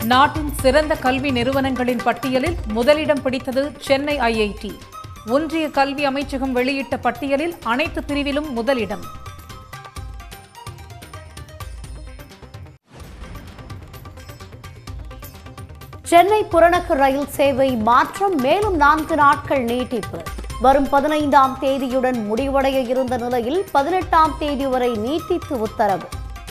நாட்டின் சிறந்த கல்வி நிறுவனங்களின் பட்டியலில் முதலிடம் பிடித்தது சென்னை ஐஐடி. ஒன்றிய கல்வி அமைச்சகம் வெளியிட்ட பட்டியலில் அனைத்து பிரிவிலும் முதலிடம். சென்னை புறநகர் ரயில் சேவை மாற்றம் மேலும் 4 நாட்கள் நீட்டிப்பு. வரும் 15ஆம் தேதியுடன் முடிவடைய இருந்த நிலையில் 18ஆம் தேதி வரை நீட்டித்து உத்தரவு.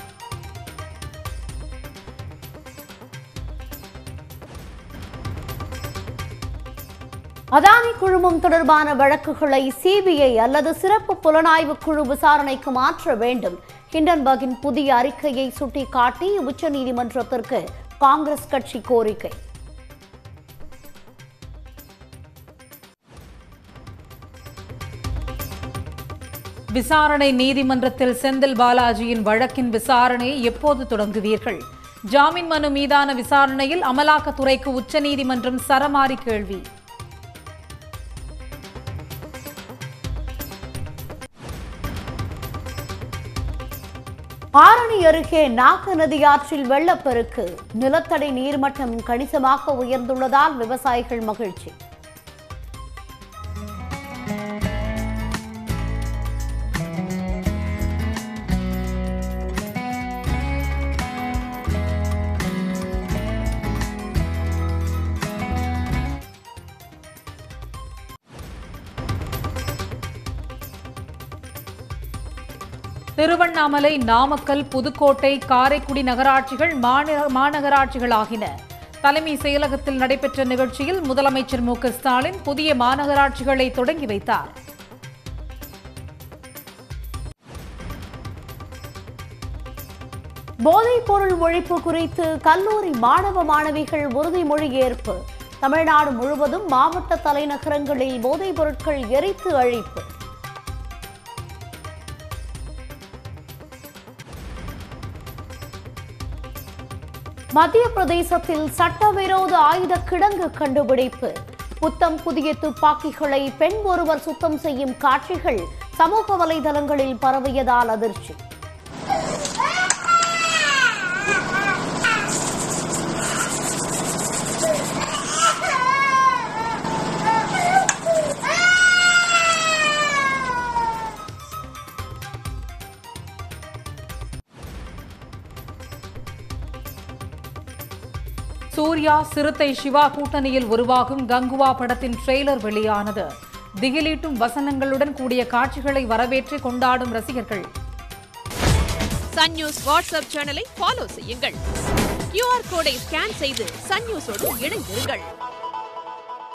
அதானி குழுமம் தொடர்பான வழக்குகளை சிபிஐ அல்லது சிறப்பு புலனாய்வு குழு விசாரணைக்கு மாற்ற வேண்டும். ஹிண்டன்பர்கின் புதிய அறிக்கையை சுட்டிக்காட்டி உச்சநீதிமன்றத்திற்கு காங்கிரஸ் கட்சி கோரிக்கை. விசாரணை நீதிமன்றத்தில் செந்தில் பாலாஜியின் வழக்கின் விசாரணையை எப்போது தொடங்குவீர்கள்? ஜாமீன் மனு மீதான விசாரணையில் அமலாக்கத்துறைக்கு உச்சநீதிமன்றம் சரமாரி கேள்வி. ஆரணி அருகே நாக நதி ஆற்றில் வெள்ளப்பெருக்கு. நிலத்தடி நீர்மட்டம் கணிசமாக உயர்ந்துள்ளதால் விவசாயிகள் மகிழ்ச்சி. திருவண்ணாமலை, நாமக்கல், புதுக்கோட்டை, காரைக்குடி நகராட்சிகள் மாநகராட்சிகளாகின. தலைமை செயலகத்தில் நடைபெற்ற நிகழ்ச்சியில் முதலமைச்சர் மு.க. ஸ்டாலின் புதிய மாநகராட்சிகளை தொடங்கி வைத்தார். போதைப் பொருள் ஒழிப்பு குறித்து கல்லூரி மாணவ மாணவிகள் உறுதிமொழி ஏற்பு. தமிழ்நாடு முழுவதும் மாவட்ட தலைநகரங்களில் போதைப் பொருட்கள் எரித்து அழிப்பு. மத்திய பிரதேசத்தில் சட்டவிரோத ஆயுத கிடங்கு கண்டுபிடிப்பு. புத்தம் புதிய துப்பாக்கிகளை பெண் ஒருவர் சுத்தம் செய்யும் காட்சிகள் சமூக வலைதளங்களில் பரவியதால் அதிர்ச்சி. சூர்யா, சிறுத்தை சிவா கூட்டணியில் உருவாகும் கங்குவா படத்தின் ட்ரெய்லர் வெளியானது. திகிலீட்டும் வசனங்களுடன் கூடிய காட்சிகளை வரவேற்று கொண்டாடும் ரசிகர்கள். சன் நியூஸ் வாட்ஸ்அப் சேனலை ஃபாலோ செய்யுங்கள். QR கோடை ஸ்கேன் செய்து சன் நியூஸோடு இணைந்திருங்கள்.